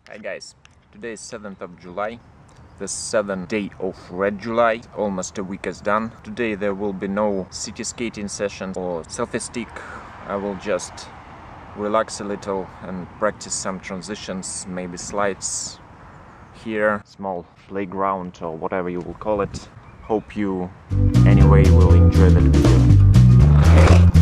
Hi guys, today is 7th of July, the 7th day of Red July. Almost a week is done. Today there will be no city skating sessions or selfie stick. I will just relax a little and practice some transitions, maybe slides here, small playground or whatever you will call it. Hope you anyway will enjoy that video.